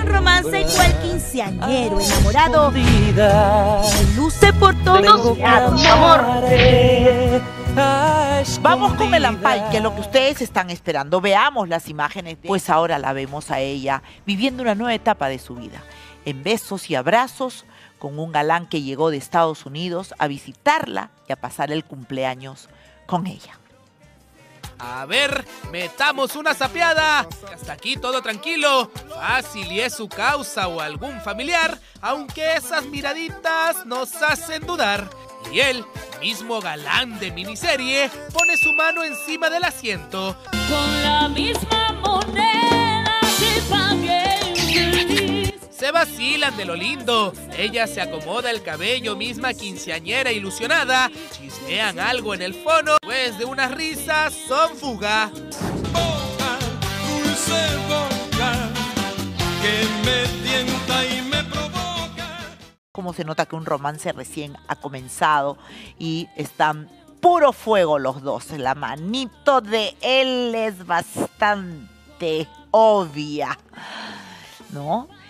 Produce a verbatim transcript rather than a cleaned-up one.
un romance cual quinceañero enamorado que luce por todos lados. Amor. Vamos con el Ampay, que es lo que ustedes están esperando. Veamos las imágenes, pues ahora la vemos a ella viviendo una nueva etapa de su vida. En besos y abrazos con un galán que llegó de Estados Unidos a visitarla y a pasar el cumpleaños con ella. A ver, metamos una sapeada. Hasta aquí todo tranquilo. Fácil y es su causa o algún familiar, aunque esas miraditas nos hacen dudar. Y él, mismo galán de miniserie, pone su mano encima del asiento. Con la misma moneda que pagué. Se vacilan de lo lindo. Ella se acomoda el cabello, misma quinceañera ilusionada. Chismean algo en el fono, pues de unas risas son fuga. Boca, dulce boca, que me tienta y me provoca. Como se nota que un romance recién ha comenzado y están puro fuego los dos. La manito de él es bastante obvia, ¿no?